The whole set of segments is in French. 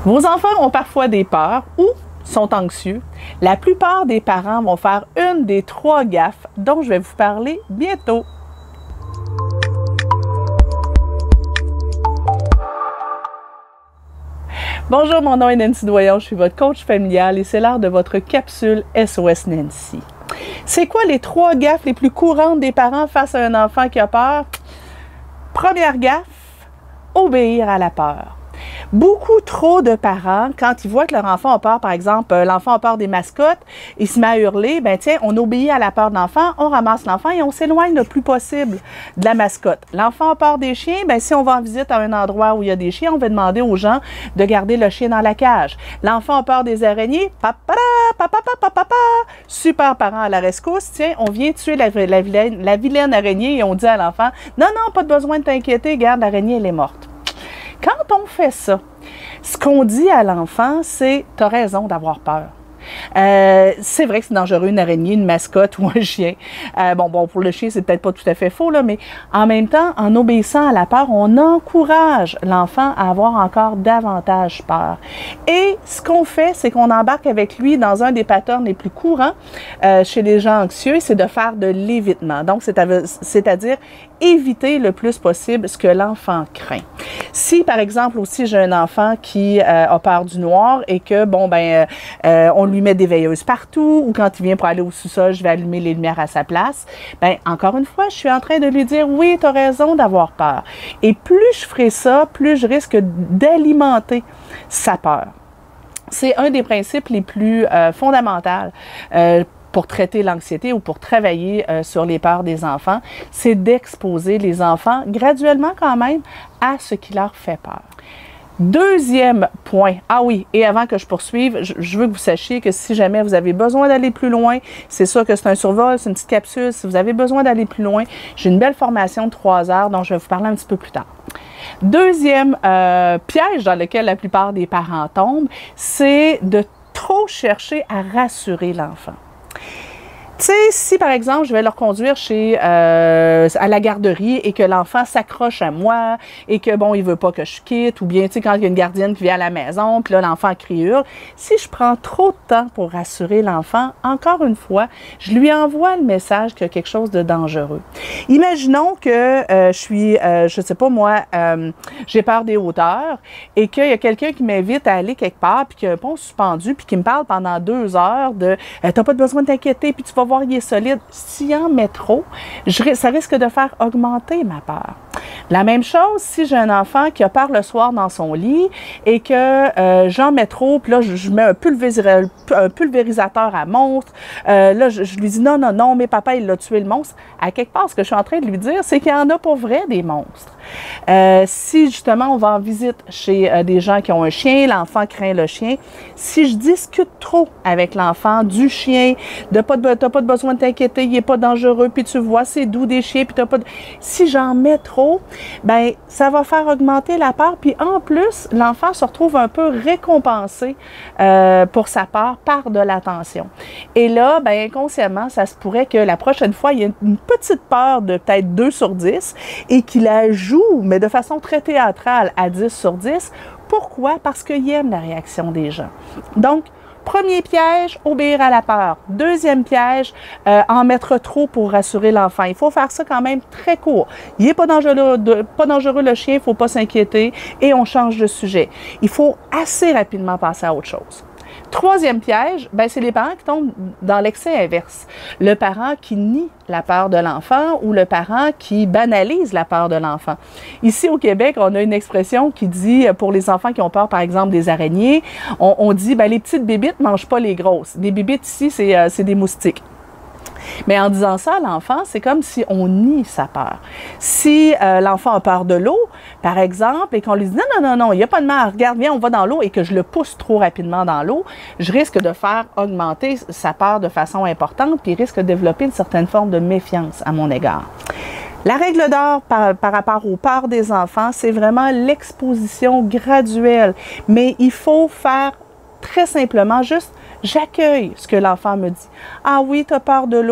Vos enfants ont parfois des peurs ou sont anxieux. La plupart des parents vont faire une des 3 gaffes dont je vais vous parler bientôt. Bonjour, mon nom est Nancy Doyon, je suis votre coach familial et c'est l'heure de votre capsule SOS Nancy. C'est quoi les 3 gaffes les plus courantes des parents face à un enfant qui a peur? Première gaffe, obéir à la peur. Beaucoup trop de parents, quand ils voient que leur enfant a peur, par exemple, l'enfant a peur des mascottes, il se met à hurler, ben tiens, on obéit à la peur de l'enfant, on ramasse l'enfant et on s'éloigne le plus possible de la mascotte. L'enfant a peur des chiens, ben si on va en visite à un endroit où il y a des chiens, on va demander aux gens de garder le chien dans la cage. L'enfant a peur des araignées, papa, super parent à la rescousse, tiens, on vient tuer la vilaine araignée et on dit à l'enfant, non, non, pas de besoin de t'inquiéter, regarde, l'araignée, elle est morte. Quand on fait ça, ce qu'on dit à l'enfant, c'est « t'as raison d'avoir peur ». C'est vrai que c'est dangereux, une araignée, une mascotte ou un chien. Bon, pour le chien, c'est peut-être pas tout à fait faux, là, mais en même temps, en obéissant à la peur, on encourage l'enfant à avoir encore davantage peur. Et ce qu'on fait, c'est qu'on embarque avec lui dans un des patterns les plus courants chez les gens anxieux, c'est de faire de l'évitement. Donc, c'est-à-dire éviter le plus possible ce que l'enfant craint. Si, par exemple, aussi, j'ai un enfant qui a peur du noir et que, on lui met des veilleuses partout ou quand il vient pour aller au sous-sol, je vais allumer les lumières à sa place, bien, encore une fois, je suis en train de lui dire, oui, tu as raison d'avoir peur. Et plus je ferai ça, plus je risque d'alimenter sa peur. C'est un des principes les plus fondamentaux pour traiter l'anxiété ou pour travailler sur les peurs des enfants, c'est d'exposer les enfants graduellement quand même à ce qui leur fait peur. Deuxième point, ah oui, et avant que je poursuive, je veux que vous sachiez que si jamais vous avez besoin d'aller plus loin, c'est sûr que c'est un survol, c'est une petite capsule, si vous avez besoin d'aller plus loin, j'ai une belle formation de 3 heures dont je vais vous parler un petit peu plus tard. Deuxième piège dans lequel la plupart des parents tombent, c'est de trop chercher à rassurer l'enfant. Tu sais, si par exemple, je vais leur conduire à la garderie et que l'enfant s'accroche à moi et que, bon, il veut pas que je quitte, ou bien, tu sais, quand il y a une gardienne qui vient à la maison, puis là, l'enfant crie hurle, si je prends trop de temps pour rassurer l'enfant, encore une fois, je lui envoie le message qu'il y a quelque chose de dangereux. Imaginons que je sais pas moi, j'ai peur des hauteurs et qu'il y a quelqu'un qui m'invite à aller quelque part, puis qu'il y a un pont suspendu, puis qui me parle pendant 2 heures de « t'as pas besoin de t'inquiéter, puis tu vas voir, il est solide ». S'il en met trop, ça risque de faire augmenter ma peur. La même chose, si j'ai un enfant qui a peur le soir dans son lit et que j'en mets trop, puis là, je mets un pulvérisateur à monstre, là, je lui dis non, non, non, mais papa, il a tué le monstre. À quelque part, ce que je suis en train de lui dire, c'est qu'il y en a pour vrai des monstres. Si justement, on va en visite chez des gens qui ont un chien, l'enfant craint le chien, si je discute trop avec l'enfant du chien, t'as pas de besoin de t'inquiéter, il est pas dangereux, puis tu vois, c'est doux des chiens, puis t'as pas de... Si j'en mets trop, ben ça va faire augmenter la peur, puis en plus, l'enfant se retrouve un peu récompensé pour sa peur par de l'attention. Et là, ben inconsciemment, ça se pourrait que la prochaine fois, il y ait une petite peur de peut-être 2 sur 10 et qu'il la joue, mais de façon très théâtrale, à 10 sur 10. Pourquoi? Parce qu'il aime la réaction des gens. Donc, premier piège, obéir à la peur. Deuxième piège, en mettre trop pour rassurer l'enfant. Il faut faire ça quand même très court. Il n'est pas dangereux le chien, il ne faut pas s'inquiéter et on change de sujet. Il faut assez rapidement passer à autre chose. Troisième piège, ben c'est les parents qui tombent dans l'excès inverse. Le parent qui nie la peur de l'enfant ou le parent qui banalise la peur de l'enfant. Ici au Québec, on a une expression qui dit, pour les enfants qui ont peur par exemple des araignées, on dit ben, les petites bébites ne mangent pas les grosses. Des bébites ici, c'est des moustiques. Mais en disant ça à l'enfant, c'est comme si on nie sa peur. Si l'enfant a peur de l'eau, par exemple, et qu'on lui dit « Non, non, non, non, il n'y a pas de mal, regarde, viens, on va dans l'eau » et que je le pousse trop rapidement dans l'eau, je risque de faire augmenter sa peur de façon importante puis il risque de développer une certaine forme de méfiance à mon égard. La règle d'or par rapport aux peurs des enfants, c'est vraiment l'exposition graduelle. Mais il faut faire très simplement juste, j'accueille ce que l'enfant me dit. Ah oui, tu as peur de l'eau?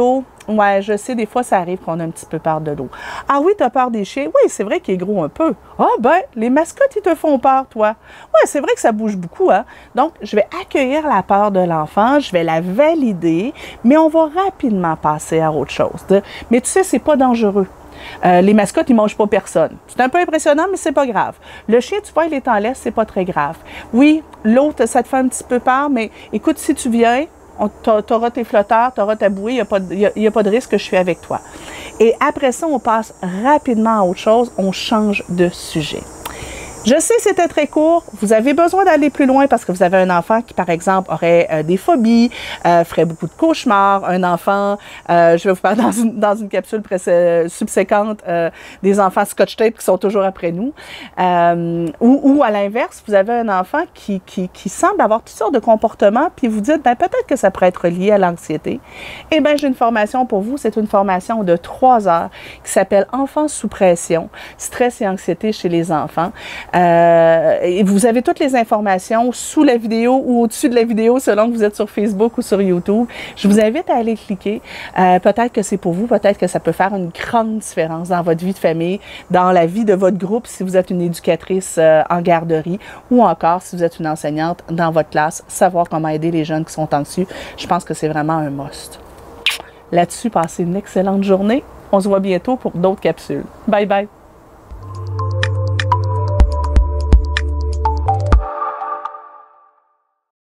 Ouais, je sais, des fois, ça arrive qu'on a un petit peu peur de l'eau. Ah oui, tu as peur des chiens? Oui, c'est vrai qu'il est gros un peu. Ah ben, les mascottes, ils te font peur, toi. Ouais, c'est vrai que ça bouge beaucoup, hein? Donc, je vais accueillir la peur de l'enfant, je vais la valider, mais on va rapidement passer à autre chose. Mais tu sais, c'est pas dangereux. Les mascottes, ils mangent pas personne. C'est un peu impressionnant, mais c'est pas grave. Le chien, tu vois, il est en laisse, c'est pas très grave. Oui, l'autre, ça te fait un petit peu peur, mais écoute, si tu viens, tu auras tes flotteurs, tu auras ta bouée, il n'y a pas de risque que je suis avec toi. Et après ça, on passe rapidement à autre chose, on change de sujet. Je sais, c'était très court. Vous avez besoin d'aller plus loin parce que vous avez un enfant qui, par exemple, aurait des phobies, ferait beaucoup de cauchemars. Un enfant, je vais vous parler dans une capsule subséquente, des enfants scotch tape qui sont toujours après nous. Ou à l'inverse, vous avez un enfant qui semble avoir toutes sortes de comportements, puis vous dites, ben peut-être que ça pourrait être lié à l'anxiété. Eh bien, j'ai une formation pour vous. C'est une formation de 3 heures qui s'appelle Enfants sous pression, stress et anxiété chez les enfants. Et vous avez toutes les informations sous la vidéo ou au-dessus de la vidéo selon que vous êtes sur Facebook ou sur YouTube. Je vous invite à aller cliquer. Peut-être que c'est pour vous, peut-être que ça peut faire une grande différence dans votre vie de famille, dans la vie de votre groupe si vous êtes une éducatrice en garderie ou encore si vous êtes une enseignante dans votre classe, savoir comment aider les jeunes qui sont anxieux. Je pense que c'est vraiment un must. Là-dessus, passez une excellente journée. On se voit bientôt pour d'autres capsules. Bye bye!